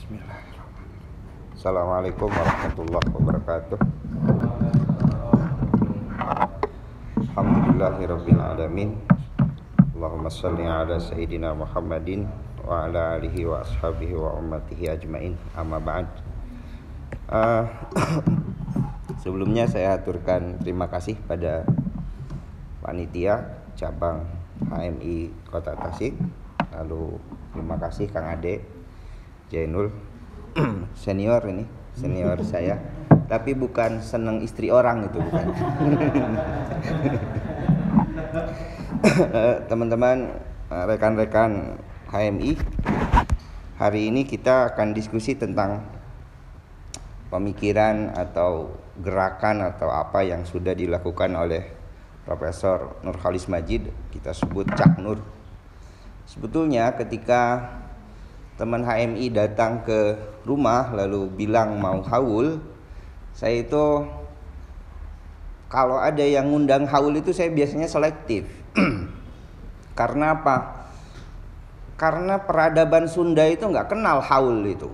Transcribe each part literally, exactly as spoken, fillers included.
Bismillahirrahmanirrahim. Assalamualaikum warahmatullahi wabarakatuh. Alhamdulillahirabbil alamin. Allahumma shalli ala sayyidina Muhammadin wa ala alihi wa ashabihi wa ummatihi ajmain. Amma ba'd. Uh, sebelumnya saya aturkan terima kasih pada panitia cabang H M I Kota Tasik. Lalu terima kasih Kang Ade Jainul, senior ini, senior saya. Tapi bukan seneng istri orang itu, bukan. Teman-teman, rekan-rekan H M I, hari ini kita akan diskusi tentang pemikiran atau gerakan atau apa yang sudah dilakukan oleh Profesor Nurcholish Madjid, kita sebut Cak Nur. Sebetulnya ketika teman H M I datang ke rumah lalu bilang mau haul, saya itu kalau ada yang ngundang haul itu saya biasanya selektif. Karena apa? Karena peradaban Sunda itu nggak kenal haul itu.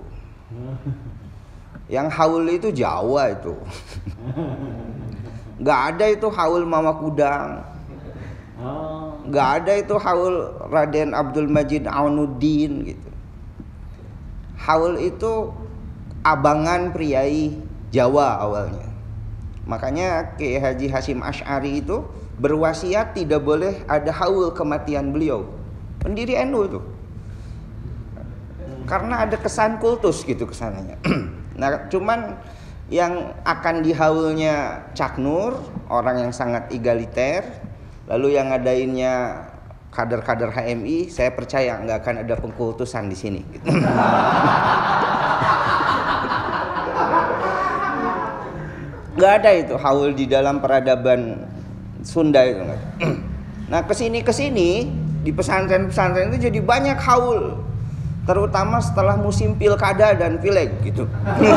Yang haul itu Jawa itu. Nggak ada itu haul Mama Kudang. Nggak ada itu haul Raden Abdul Majid Aunuddin gitu. Haul itu abangan priai Jawa awalnya. Makanya Kiai Haji Hasyim Asy'ari itu berwasiat tidak boleh ada haul kematian beliau. Pendiri N U itu. Karena ada kesan kultus gitu kesananya. Nah, cuman yang akan dihaulnya Cak Nur, orang yang sangat egaliter, lalu yang ngadainnya kader-kader H M I, saya percaya nggak akan ada pengkultusan di sini. Gitu. Nggak ada itu haul di dalam peradaban Sunda itu. Nah kesini kesini di pesantren-pesantren itu jadi banyak haul, terutama setelah musim pilkada dan pileg gitu.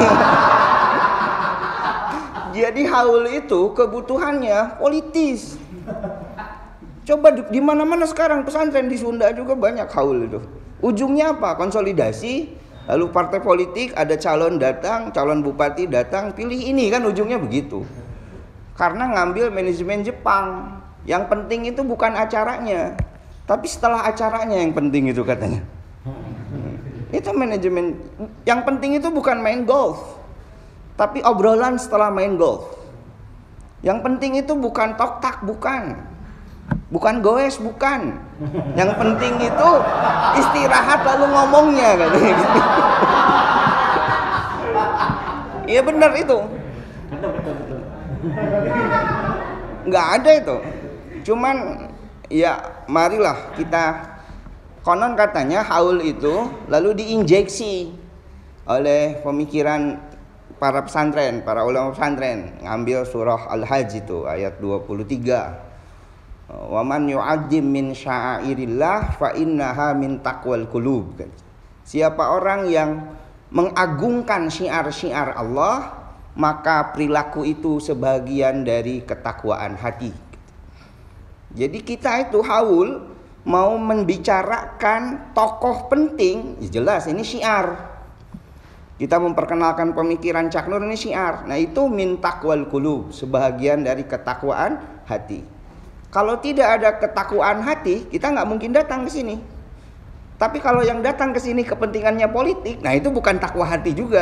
Jadi haul itu kebutuhannya politis. Coba di mana-mana sekarang pesantren di Sunda juga banyak haul itu. Ujungnya apa? Konsolidasi, lalu partai politik ada calon datang, calon bupati datang, pilih ini kan ujungnya begitu. Karena ngambil manajemen Jepang. Yang penting itu bukan acaranya, tapi setelah acaranya yang penting itu katanya. Itu manajemen. Yang penting itu bukan main golf, tapi obrolan setelah main golf. Yang penting itu bukan tok-tak, bukan. Bukan goes, bukan. Yang penting itu istirahat lalu ngomongnya katanya gitu. Iya benar itu. Nggak ada itu. Cuman ya marilah kita, konon katanya haul itu lalu diinjeksi oleh pemikiran para pesantren, para ulama pesantren, ngambil surah Al-Hajj itu ayat dua puluh tiga. Wa man yu'azzim min sya'airillah fa innaha min taqwal qulub. Siapa orang yang mengagungkan syiar-syiar Allah, maka perilaku itu sebagian dari ketakwaan hati. Jadi kita itu haul mau membicarakan tokoh penting, jelas ini syiar. Kita memperkenalkan pemikiran Cak Nur, ini syiar. Nah itu min taqwal qulub, sebagian dari ketakwaan hati. Kalau tidak ada ketakwaan hati, kita nggak mungkin datang ke sini. Tapi kalau yang datang ke sini kepentingannya politik, nah itu bukan takwa hati juga.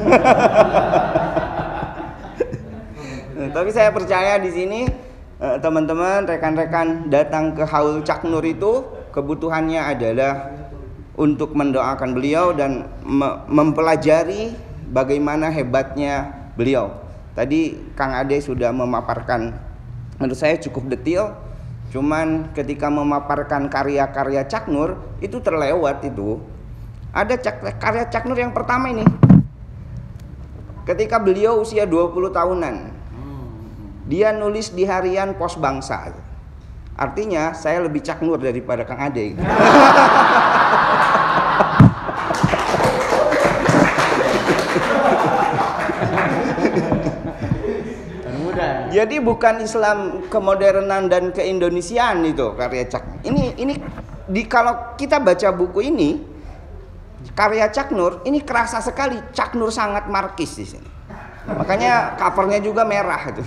Nah, tapi saya percaya di sini teman-teman, rekan-rekan datang ke haul Cak Nur itu kebutuhannya adalah untuk mendoakan beliau dan mempelajari bagaimana hebatnya beliau. Tadi Kang Ade sudah memaparkan, menurut saya cukup detail. Cuman ketika memaparkan karya-karya Cak Nur itu terlewat itu. Ada cak, karya Cak Nur yang pertama ini. Ketika beliau usia dua puluh tahunan. Dia nulis di harian Pos Bangsa. Artinya saya lebih Cak Nur daripada Kang Ade. Jadi bukan Islam kemodernan dan keindonesiaan itu karya Cak. Ini ini di kalau kita baca buku ini, karya Chuck Nur, ini kerasa sekali Chuck Nur sangat Marxis di sini. Makanya covernya juga merah itu.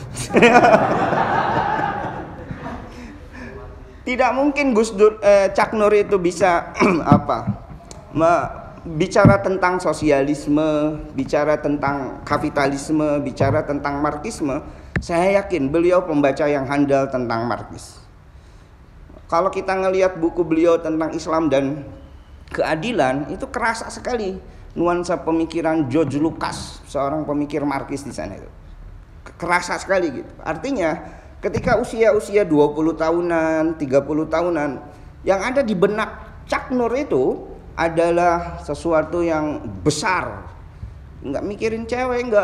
Tidak mungkin Gus Dur, eh, Chuck Nur itu bisa apa? Me, bicara tentang sosialisme, bicara tentang kapitalisme, bicara tentang Marxisme. Saya yakin beliau pembaca yang handal tentang Marxis. Kalau kita ngelihat buku beliau tentang Islam dan keadilan, itu kerasa sekali nuansa pemikiran George Lucas, seorang pemikir Marxis di sana itu. Kerasa sekali gitu. Artinya ketika usia-usia dua puluh tahunan, tiga puluh tahunan, yang ada di benak Chuck Nur itu adalah sesuatu yang besar. Nggak mikirin cewek, nggak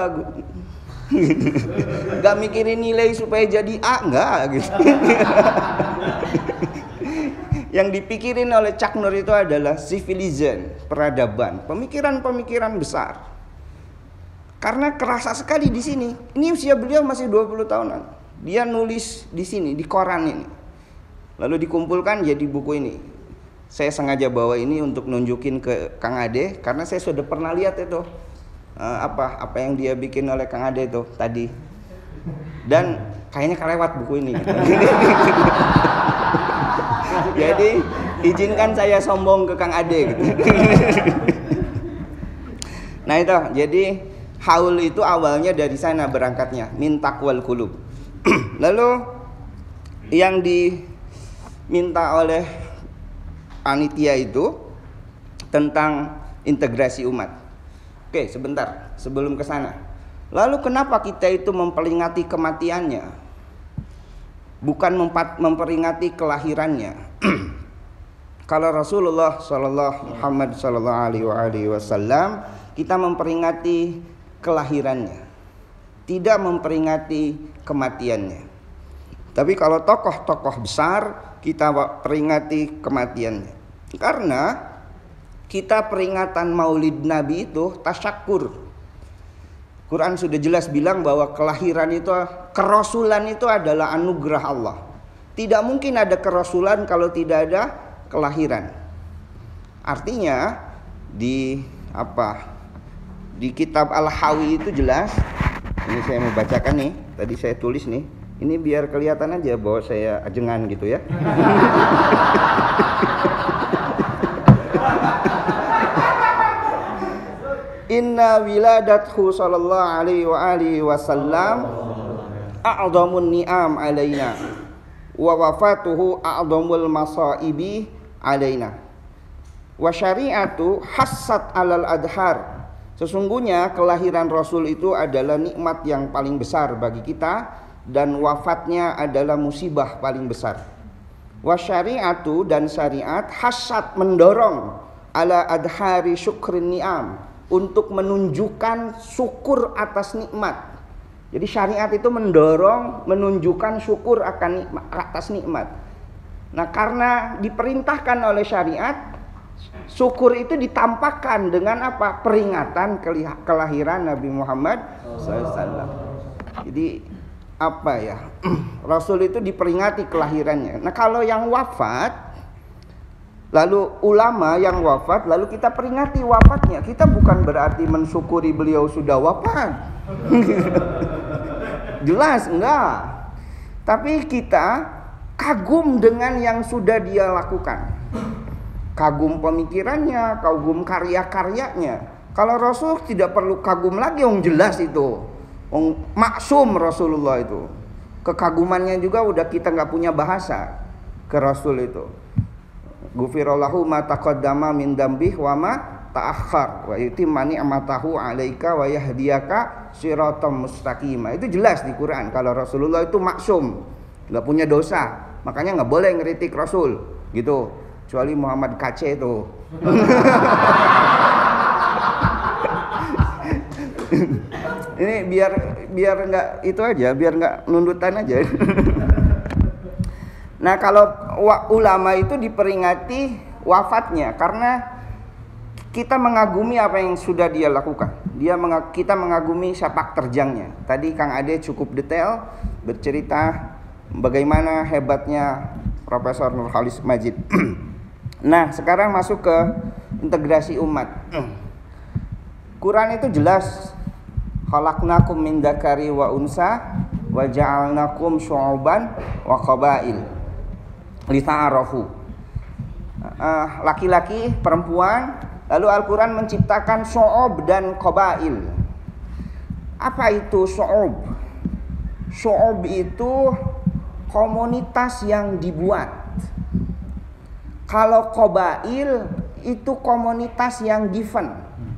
nggak mikirin nilai supaya jadi A, nggak gitu. Yang dipikirin oleh Chuck Nur itu adalah civilization, peradaban, pemikiran-pemikiran besar. Karena kerasa sekali di sini. Ini usia beliau masih dua puluh tahunan. Dia nulis di sini, di koran ini. Lalu dikumpulkan jadi buku ini. Saya sengaja bawa ini untuk nunjukin ke Kang Ade karena saya sudah pernah lihat itu uh, apa apa yang dia bikin oleh Kang Ade itu tadi. Dan kayaknya kelewat buku ini. Jadi izinkan saya sombong ke Kang Ade gitu. Nah itu, jadi haul itu awalnya dari sana berangkatnya, min taqwal qulub. Lalu yang diminta oleh panitia itu tentang integrasi umat. Oke, sebentar sebelum ke sana. Lalu kenapa kita itu memperingati kematiannya? Bukan memperingati kelahirannya. Kalau Rasulullah Shallallahu Muhammad Shallallahu Alaihi Wasallam kita memperingati kelahirannya, tidak memperingati kematiannya. Tapi kalau tokoh-tokoh besar kita peringati kematiannya. Karena kita peringatan Maulid Nabi itu tasyakur. Quran sudah jelas bilang bahwa kelahiran itu, kerasulan itu adalah anugerah Allah. Tidak mungkin ada kerasulan kalau tidak ada kelahiran. Artinya di apa? Di kitab Al-Hawi itu jelas. Ini saya mau bacakan nih. Tadi saya tulis nih. Ini biar kelihatan aja bahwa saya ajengan gitu ya. Inna wiladathu sallallahu alaihi wa alihi wasallam a'dhamun ni'am alaina wa wafatuhu a'dhamul masaibi alaina wa syari'atu hassat alal adhar. Sesungguhnya kelahiran Rasul itu adalah nikmat yang paling besar bagi kita dan wafatnya adalah musibah paling besar. Wa syari'atu dan syariat hassat mendorong ala adhari syukrin ni'am untuk menunjukkan syukur atas nikmat. Jadi syariat itu mendorong menunjukkan syukur akan nikmat, atas nikmat. Nah, karena diperintahkan oleh syariat, syukur itu ditampakkan dengan apa? Peringatan kelahiran Nabi Muhammad shallallahu alaihi wasallam. Jadi apa ya? Rasul itu diperingati kelahirannya. Nah, kalau yang wafat, lalu ulama yang wafat, lalu kita peringati wafatnya. Kita bukan berarti mensyukuri beliau sudah wafat. Jelas enggak. Tapi kita kagum dengan yang sudah dia lakukan. Kagum pemikirannya, kagum karya-karyanya. Kalau Rasul tidak perlu kagum lagi, yang jelas itu. Om, maksum Rasulullah itu. Kekagumannya juga udah kita nggak punya bahasa ke Rasul itu. Ghufirallahu ma taqaddama min dambih wa ma ta'akhkhar wa yutimma ni'matahu 'alaika wa yahdiyaka siratal mustaqima. Itu jelas di Quran kalau Rasulullah itu maksum, nggak punya dosa. Makanya nggak boleh ngeritik Rasul gitu. Kecuali Muhammad K C itu. Ini biar biar nggak itu aja, biar nggak nundutan aja. Nah, kalau ulama itu diperingati wafatnya karena kita mengagumi apa yang sudah dia lakukan. Dia mengag- kita mengagumi sepak terjangnya. Tadi Kang Ade cukup detail bercerita bagaimana hebatnya Profesor Nurholis Majid. Nah, sekarang masuk ke integrasi umat. Quran itu jelas, khalaqnakum min dzakari wa unsa wa ja'alnakum syu'uban wa qabail lita'arafu. Uh, laki-laki, perempuan, lalu Al-Quran menciptakan syu'ub dan qabail. Apa itu syu'ub? Syu'ub itu komunitas yang dibuat. Kalau qabail itu komunitas yang given.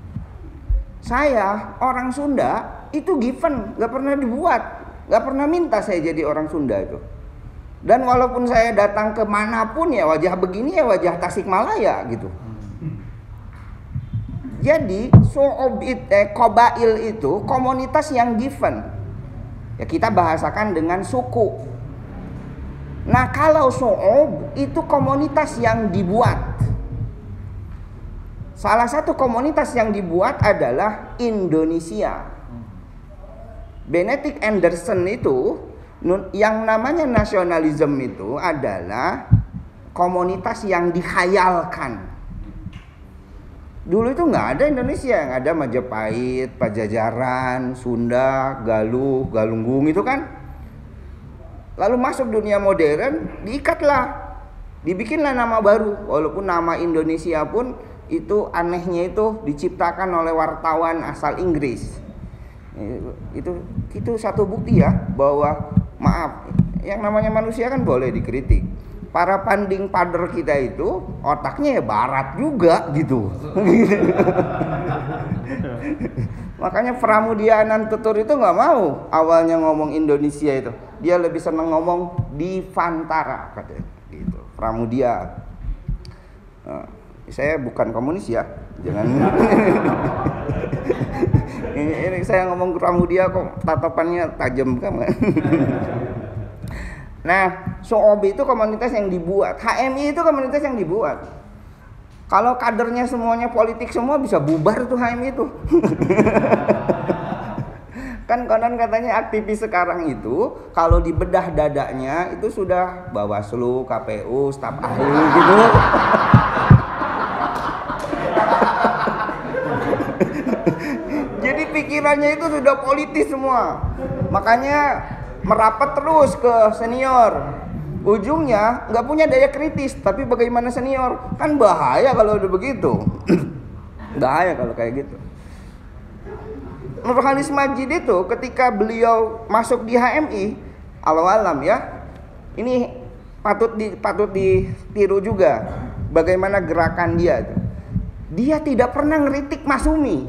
Saya orang Sunda itu given, gak pernah dibuat, gak pernah minta saya jadi orang Sunda itu. Dan walaupun saya datang ke manapun ya wajah begini ya wajah Tasikmalaya gitu. Jadi syu'ub eh, qabail itu komunitas yang given. Ya kita bahasakan dengan suku. Nah kalau syu'ub itu komunitas yang dibuat. Salah satu komunitas yang dibuat adalah Indonesia. Benedict Anderson itu, yang namanya nasionalisme itu adalah komunitas yang dikhayalkan. Dulu itu nggak ada Indonesia, yang ada Majapahit, Pajajaran, Sunda, Galuh, Galunggung itu kan. Lalu masuk dunia modern, diikatlah, dibikinlah nama baru. Walaupun nama Indonesia pun itu anehnya itu diciptakan oleh wartawan asal Inggris. Itu itu satu bukti ya bahwa maaf, yang namanya manusia kan boleh dikritik. Para panding pader kita itu otaknya ya barat juga gitu. Makanya Pramudianan Tutur itu nggak mau awalnya ngomong Indonesia itu. Dia lebih seneng ngomong di Vantara katanya gitu. Pramudia. Nah, saya bukan komunis ya, jangan. ini, ini saya ngomong Pramudia kok tatapannya tajam kan. Nah, syu'ub itu komunitas yang dibuat, H M I itu komunitas yang dibuat. Kalau kadernya semuanya politik semua bisa bubar tuh H M I itu. Kan konon katanya aktivis sekarang itu kalau dibedah dadanya itu sudah Bawaslu, K P U, staf ahli gitu. Jadi pikirannya itu sudah politis semua. Makanya merapat terus ke senior. Ujungnya nggak punya daya kritis, tapi bagaimana senior? Kan bahaya kalau udah begitu. Bahaya kalau kayak gitu. Nurhalis Majid itu ketika beliau masuk di H M I, alam-alam ya. Ini patut di, patut ditiru juga bagaimana gerakan dia itu. Dia tidak pernah ngeritik Masyumi.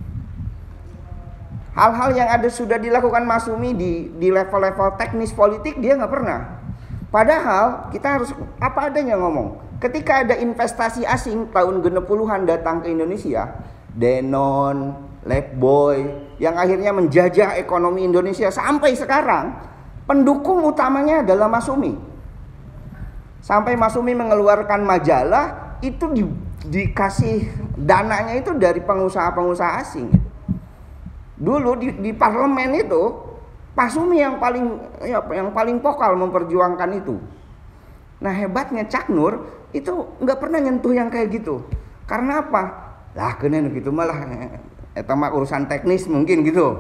Hal-hal yang ada sudah dilakukan Masyumi di di level-level teknis politik dia nggak pernah. Padahal kita harus apa adanya ngomong. Ketika ada investasi asing tahun genep puluhan datang ke Indonesia, Denon, Lifebuoy, yang akhirnya menjajah ekonomi Indonesia sampai sekarang, pendukung utamanya adalah Masyumi. Sampai Masyumi mengeluarkan majalah itu di, dikasih dananya itu dari pengusaha-pengusaha asing. Dulu di, di parlemen itu Masyumi yang paling ya, yang paling vokal memperjuangkan itu. Nah hebatnya Cak Nur itu nggak pernah nyentuh yang kayak gitu. Karena apa? Lah kena gitu malah eta mah urusan teknis mungkin gitu.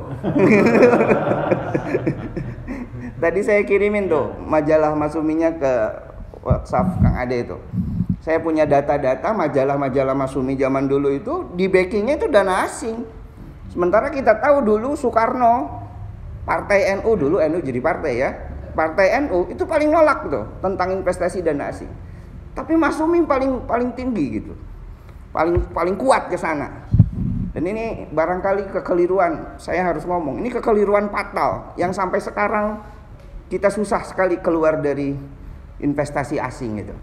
Tadi saya kirimin tuh majalah Masyuminya ke WhatsApp Kang Ade itu. Saya punya data-data majalah-majalah Masyumi zaman dulu itu di backingnya itu dana asing. Sementara kita tahu dulu Soekarno, Partai N U dulu, N U jadi partai ya. Partai N U itu paling nolak tuh tentang investasi dana asing. Tapi Masyumi paling paling tinggi gitu. Paling paling kuat ke sana. Dan ini barangkali kekeliruan, saya harus ngomong. Ini kekeliruan fatal yang sampai sekarang kita susah sekali keluar dari investasi asing itu.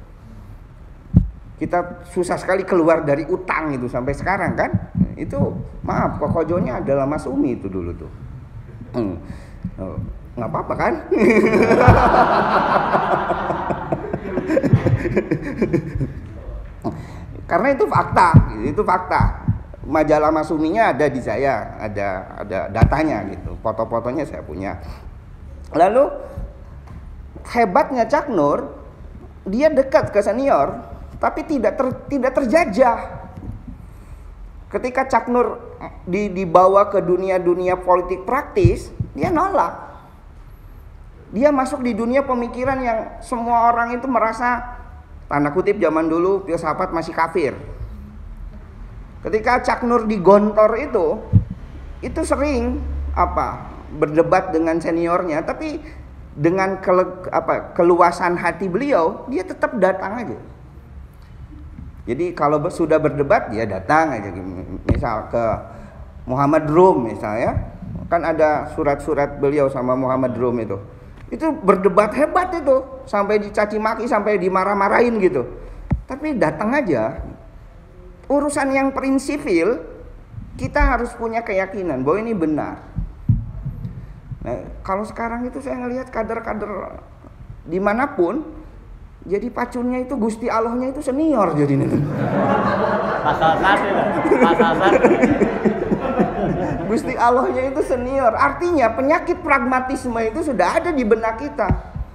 Kita susah sekali keluar dari utang itu sampai sekarang kan. Itu maaf, kokojonya adalah Masyumi itu dulu tuh. Hmm. Oh, nggak apa-apa kan? Karena itu fakta, itu fakta. Majalah Masyuminya ada di saya, ada ada datanya gitu, foto-fotonya saya punya. Lalu hebatnya Cak Nur, dia dekat ke senior, tapi tidak ter, tidak terjajah. Ketika Cak Nur di, dibawa ke dunia-dunia politik praktis, dia nolak. Dia masuk di dunia pemikiran yang semua orang itu merasa, tanda kutip zaman dulu, filsafat masih kafir. Ketika Cak Nur di Gontor itu, itu sering apa berdebat dengan seniornya, tapi dengan kele, apa, keluasan hati beliau, dia tetap datang aja. Jadi kalau sudah berdebat dia datang aja, misal ke Muhammad Rum misalnya, kan ada surat-surat beliau sama Muhammad Rum itu, itu berdebat hebat itu, sampai dicaci maki, sampai dimarah-marahin gitu. Tapi datang aja. Urusan yang prinsipil kita harus punya keyakinan bahwa ini benar. Nah, kalau sekarang itu saya ngelihat kader-kader dimanapun, jadi pacunnya itu Gusti Allahnya itu senior jadi nih. Pasal satu lah, pasal satu. Gusti Allahnya itu senior. Artinya penyakit pragmatisme itu sudah ada di benak kita.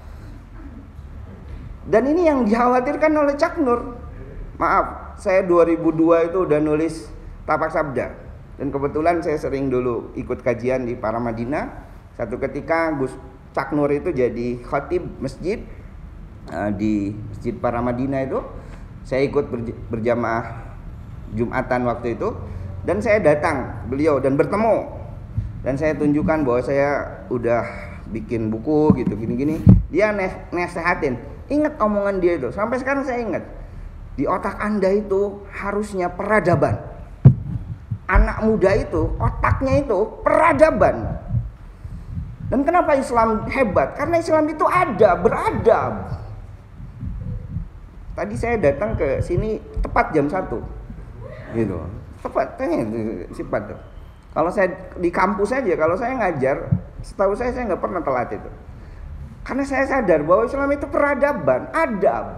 Dan ini yang dikhawatirkan oleh Cak Nur. Maaf, saya dua ribu dua itu udah nulis Tapak Sabda. Dan kebetulan saya sering dulu ikut kajian di Paramadina. Satu ketika Gus Cak Nur itu jadi khatib masjid di Masjid Paramadina itu, saya ikut berjamaah Jumatan waktu itu, dan saya datang beliau dan bertemu, dan saya tunjukkan bahwa saya udah bikin buku gitu gini-gini. Dia nasehatin, ingat omongan dia itu, sampai sekarang saya ingat. Di otak Anda itu harusnya peradaban. Anak muda itu otaknya itu peradaban. Dan kenapa Islam hebat? Karena Islam itu ada, beradab. Tadi saya datang ke sini tepat jam satu, gitu. Tepat, tanya sifat tuh. Kalau saya di kampus aja, kalau saya ngajar, setahu saya saya nggak pernah telat itu. Karena saya sadar bahwa Islam itu peradaban, adab.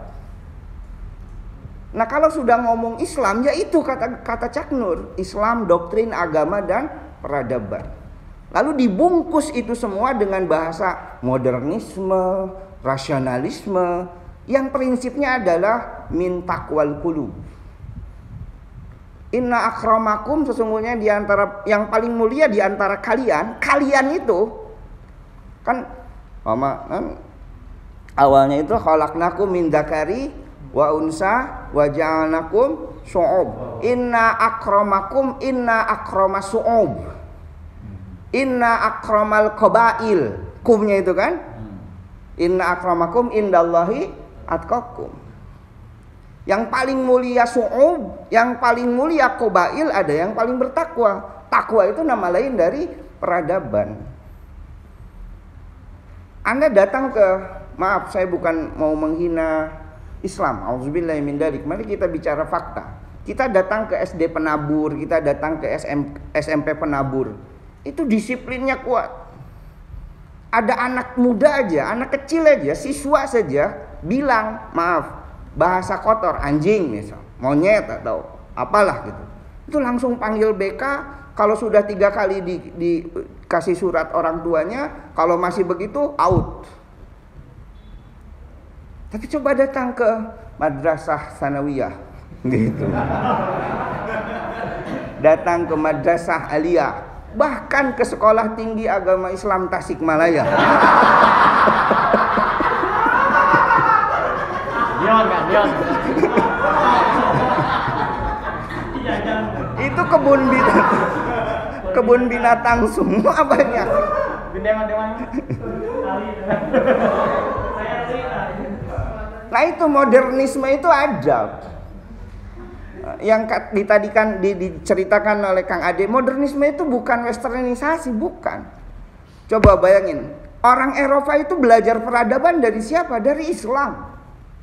Nah kalau sudah ngomong Islam, ya itu kata kata Cak Nur, Islam, doktrin, agama, dan peradaban. Lalu dibungkus itu semua dengan bahasa modernisme, rasionalisme, yang prinsipnya adalah min taqwal qulub. Inna akramakum, sesungguhnya di antara yang paling mulia di antara kalian, kalian itu kan mama kan awalnya itu khalaqnakum min dzakari wa unsa wa ja'alnakum syu'ub. Inna akramakum inna akramas syu'ub. Inna akramal qabail. Kumnya itu kan? Inna akramakum indallahi atqakum. Yang paling mulia su'ub, yang paling mulia qabail, ada yang paling bertakwa. Takwa itu nama lain dari peradaban. Anda datang ke, maaf saya bukan mau menghina Islam, auzubillahi min dzalik. Mari kita bicara fakta. Kita datang ke S D Penabur, kita datang ke S M P Penabur. Itu disiplinnya kuat. Ada anak muda aja, anak kecil aja, siswa saja bilang, maaf, bahasa kotor, anjing misal, monyet atau apalah gitu. Itu langsung panggil B K. Kalau sudah tiga kali di, dikasih surat orang tuanya, kalau masih begitu out. Tapi coba datang ke madrasah sanawiyah gitu. Datang ke madrasah aliyah, bahkan ke sekolah tinggi agama Islam Tasikmalaya. Dion kan, Dion. Itu kebun binatang, kebun binatang semua banyak. Nah itu modernisme itu ada. Yang ditadikan di, diceritakan oleh Kang Ade, modernisme itu bukan westernisasi, bukan. Coba bayangin, orang Eropa itu belajar peradaban dari siapa? Dari Islam.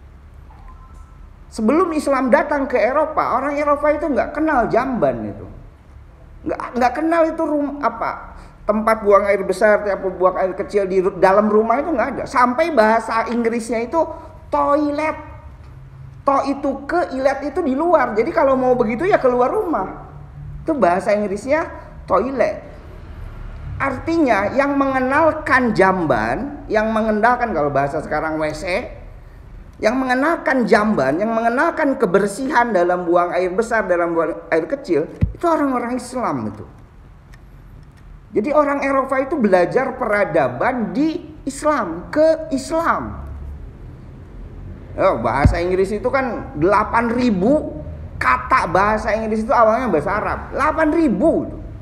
Sebelum Islam datang ke Eropa, orang Eropa itu nggak kenal jamban itu, nggak nggak kenal itu rum, apa tempat buang air besar, atau buang air kecil di dalam rumah itu nggak ada. Sampai bahasa Inggrisnya itu toilet, to itu ke, ilet itu di luar. Jadi kalau mau begitu ya keluar rumah. Itu bahasa Inggrisnya toilet. Artinya yang mengenalkan jamban, yang mengenalkan kalau bahasa sekarang W C. yang mengenalkan jamban, yang mengenalkan kebersihan dalam buang air besar, dalam buang air kecil, itu orang-orang Islam itu. Jadi orang Eropa itu belajar peradaban di Islam, ke Islam. Oh, bahasa Inggris itu kan delapan ribu kata bahasa Inggris itu awalnya bahasa Arab. delapan ribu.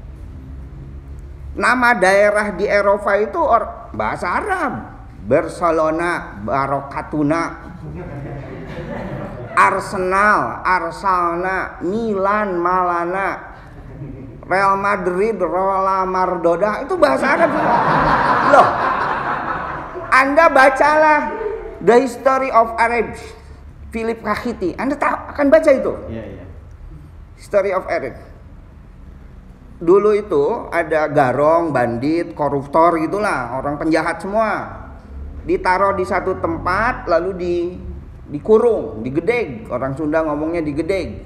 Nama daerah di Eropa itu or, bahasa Arab. Barcelona, Barokatuna, Arsenal, Arsalna, Milan, Malana, Real Madrid, Rola Mardoda, itu bahasa Arab. Loh, Anda bacalah The History of Arabs, Philip Kahiti, Anda tahu, akan baca itu. Iya, iya. History of Arabs. Dulu itu ada garong, bandit, koruptor gitulah, orang penjahat semua. Ditaruh di satu tempat, lalu di dikurung, digedeg. Orang Sunda ngomongnya digedeg.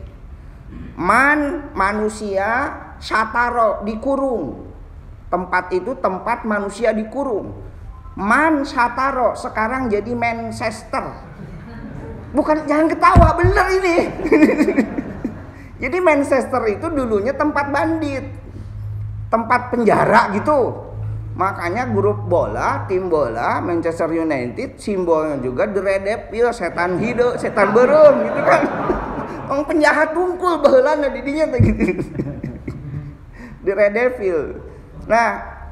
Man, manusia, sataro, dikurung. Tempat itu tempat manusia dikurung. Man, sataro, sekarang jadi Manchester. Bukan, jangan ketawa, bener ini. Jadi Manchester itu dulunya tempat bandit, tempat penjara gitu. Makanya grup bola, tim bola Manchester United simbolnya juga The Red Devil, setan hidup, setan berem gitu kan. Orang penjahat tungkul baheulana di dinya gitu. The Red Devil. Nah,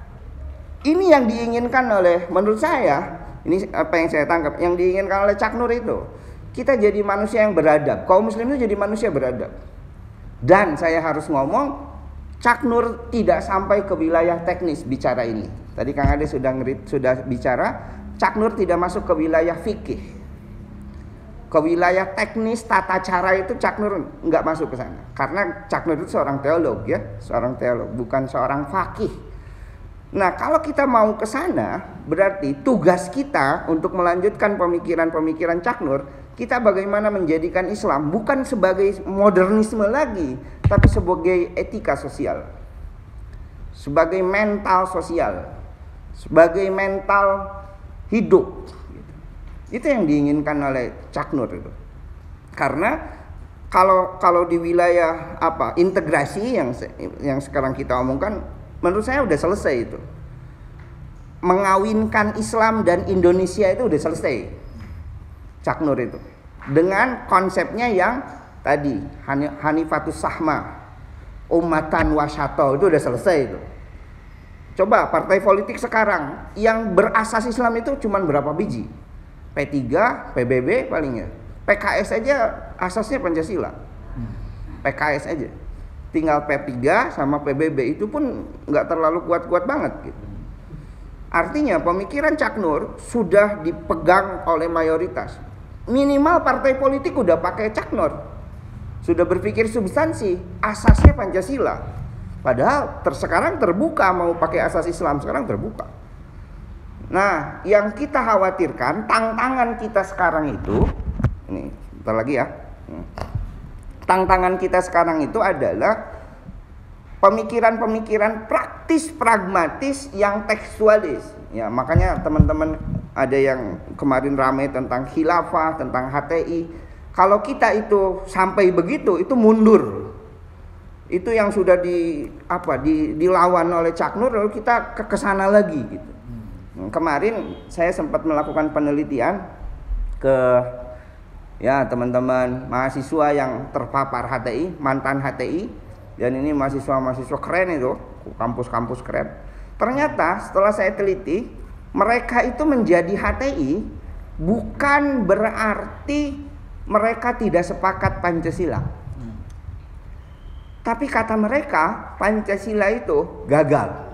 ini yang diinginkan oleh, menurut saya, ini apa yang saya tangkap, yang diinginkan oleh Cak Nur itu, kita jadi manusia yang beradab. Kaum muslim itu jadi manusia beradab. Dan saya harus ngomong, Cak Nur tidak sampai ke wilayah teknis bicara ini. Tadi Kang Ade sudah ngerit, sudah bicara, Cak Nur tidak masuk ke wilayah fikih. Ke wilayah teknis tata cara itu Cak Nur nggak masuk ke sana. Karena Cak Nur itu seorang teolog ya, seorang teolog, bukan seorang fakih. Nah, kalau kita mau ke sana, berarti tugas kita untuk melanjutkan pemikiran-pemikiran Cak Nur, kita bagaimana menjadikan Islam bukan sebagai modernisme lagi, tapi sebagai etika sosial, sebagai mental sosial, sebagai mental hidup. Itu yang diinginkan oleh Cak Nur itu. Karena kalau kalau di wilayah apa integrasi yang yang sekarang kita omongkan, menurut saya udah selesai itu. Mengawinkan Islam dan Indonesia itu udah selesai. Cak Nur itu. Dengan konsepnya yang tadi Hanifatus Sahma, Ummatan Wasyato, itu udah selesai itu. Coba partai politik sekarang yang berasas Islam itu cuma berapa biji? P tiga, P B B palingnya. P K S aja asasnya Pancasila. P K S aja. Tinggal P tiga sama P B B itu pun nggak terlalu kuat-kuat banget gitu. Artinya pemikiran Cak Nur sudah dipegang oleh mayoritas. Minimal partai politik udah pakai Cak Nur, sudah berpikir substansi, asasnya Pancasila. Padahal tersekarang terbuka mau pakai asas Islam, sekarang terbuka. Nah, yang kita khawatirkan, tantangan kita sekarang itu, ini bentar lagi ya. Tantangan kita sekarang itu adalah pemikiran-pemikiran praktis, pragmatis yang tekstualis. Ya, makanya teman-teman ada yang kemarin ramai tentang khilafah, tentang H T I. Kalau kita itu sampai begitu, itu mundur. Itu yang sudah di apa di, dilawan oleh Cak Nur, lalu kita ke kesana lagi gitu. Kemarin saya sempat melakukan penelitian ke ya teman-teman mahasiswa yang terpapar H T I, mantan H T I, dan ini mahasiswa-mahasiswa keren itu, kampus-kampus keren. Ternyata setelah saya teliti, mereka itu menjadi H T I bukan berarti mereka tidak sepakat Pancasila. Hmm. Tapi kata mereka, Pancasila itu gagal.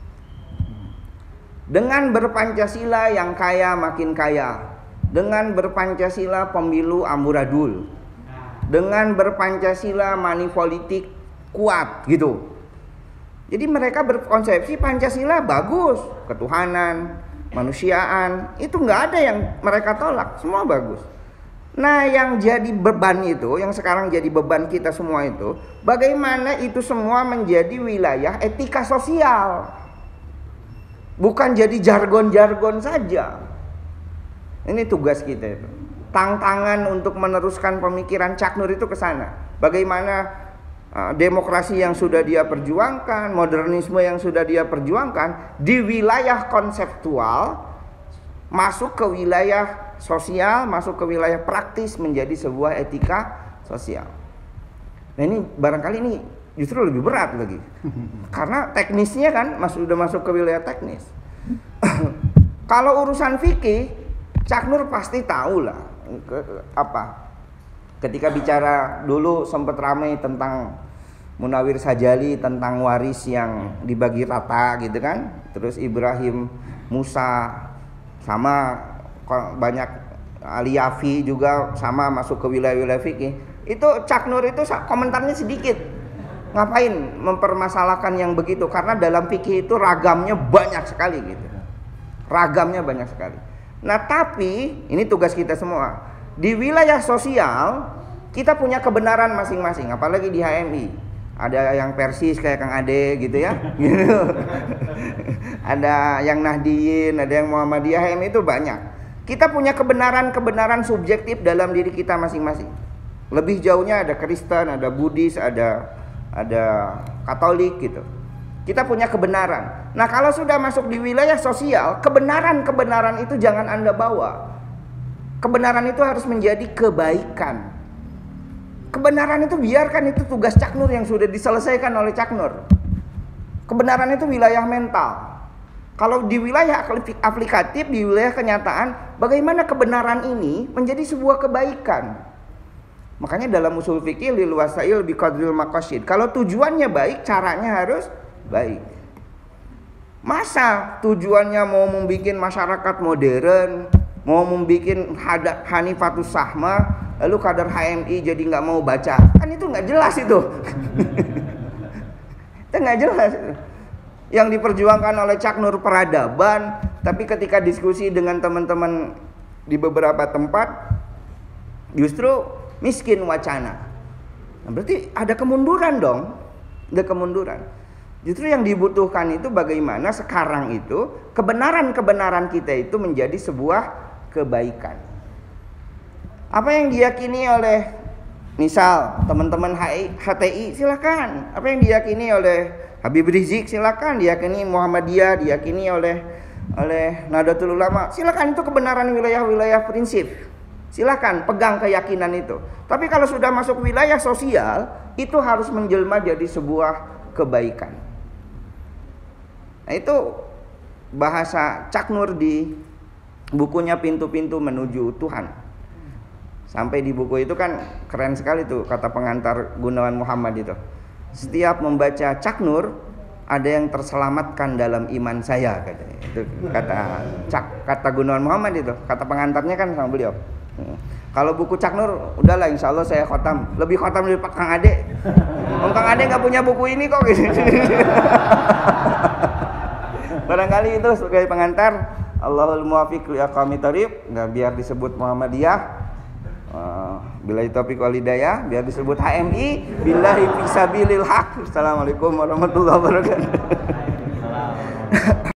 Dengan berpancasila yang kaya makin kaya, dengan berpancasila pemilu amburadul, dengan berpancasila money politik kuat gitu. Jadi mereka berkonsepsi Pancasila bagus, ketuhanan, manusiaan, itu nggak ada yang mereka tolak, semua bagus. Nah, yang jadi beban itu, yang sekarang jadi beban kita semua itu, bagaimana itu semua menjadi wilayah etika sosial, bukan jadi jargon-jargon saja. Ini tugas kita itu. tantangan untuk meneruskan pemikiran Chuck Noor itu ke sana. Bagaimana uh, demokrasi yang sudah dia perjuangkan, modernisme yang sudah dia perjuangkan di wilayah konseptual masuk ke wilayah sosial, masuk ke wilayah praktis menjadi sebuah etika sosial. Nah ini barangkali ini justru lebih berat lagi. Karena teknisnya kan masuk sudah masuk ke wilayah teknis. Kalau urusan fikih, Chuck Noor pasti tahu lah ke, apa. Ketika bicara dulu sempat ramai tentang Munawir Sajali, tentang waris yang dibagi rata gitu kan. Terus Ibrahim Musa sama banyak, Ali Yafi juga sama masuk ke wilayah-wilayah fikih. Itu Chuck Noor itu komentarnya sedikit. Ngapain mempermasalahkan yang begitu? Karena dalam fikih itu ragamnya banyak sekali gitu. Ragamnya banyak sekali. Nah tapi ini tugas kita semua. Di wilayah sosial kita punya kebenaran masing-masing. Apalagi di H M I. Ada yang Persis kayak Kang Ade gitu ya. Gitu. Ada yang Nahdiyin, ada yang Muhammadiyah. H M I itu banyak. Kita punya kebenaran-kebenaran subjektif dalam diri kita masing-masing. Lebih jauhnya ada Kristen, ada Buddhis, ada ada Katolik gitu. Kita punya kebenaran. Nah kalau sudah masuk di wilayah sosial, kebenaran-kebenaran itu jangan Anda bawa. Kebenaran itu harus menjadi kebaikan. Kebenaran itu biarkan, itu tugas Chuck Noor yang sudah diselesaikan oleh Chuck Noor. Kebenaran itu wilayah mental. Kalau di wilayah aplikatif, di wilayah kenyataan, bagaimana kebenaran ini menjadi sebuah kebaikan. Makanya dalam usul fikih lil wasail biqadril maqasid. Kalau tujuannya baik, caranya harus baik. Masa tujuannya mau membuat masyarakat modern, mau membuat Hanifatus Sahma, lalu kadar H M I jadi nggak mau baca, kan itu nggak jelas itu. Itu nggak jelas. Yang diperjuangkan oleh Chuck Noor peradaban, tapi ketika diskusi dengan teman-teman di beberapa tempat, justru miskin wacana. Nah, berarti ada kemunduran dong, ada kemunduran. Justru yang dibutuhkan itu bagaimana sekarang itu kebenaran-kebenaran kita itu menjadi sebuah kebaikan. Apa yang diyakini oleh misal teman-teman H T I silakan. Apa yang diyakini oleh Habib Rizik silakan, diyakini Muhammadiyah, diyakini oleh oleh Nahdlatul Ulama, silakan, itu kebenaran wilayah-wilayah prinsip. Silakan pegang keyakinan itu. Tapi kalau sudah masuk wilayah sosial, itu harus menjelma jadi sebuah kebaikan. Nah, itu bahasa Chuck Noor di bukunya Pintu-Pintu Menuju Tuhan. Sampai di buku itu kan keren sekali tuh kata pengantar Gunawan Muhammad itu. Setiap membaca Chuck Noor ada yang terselamatkan dalam iman saya katanya. Itu kata Chuck, kata Gunawan Muhammad itu. Kata pengantarnya kan sama beliau. Hmm. Kalau buku Chuck Noor udahlah insya Allah saya khotam. Lebih khotam dari Pak Kang Ade. Om Kang Ade nggak punya buku ini kok gitu. Barangkali itu sebagai pengantar. Allahul muwaffiq li aqwamit thoriq. Nah, biar disebut Muhammadiyah. Uh, bila taufiq wal hidayah, biar disebut H M I. Billahi fisabilil haq. Assalamualaikum warahmatullahi wabarakatuh.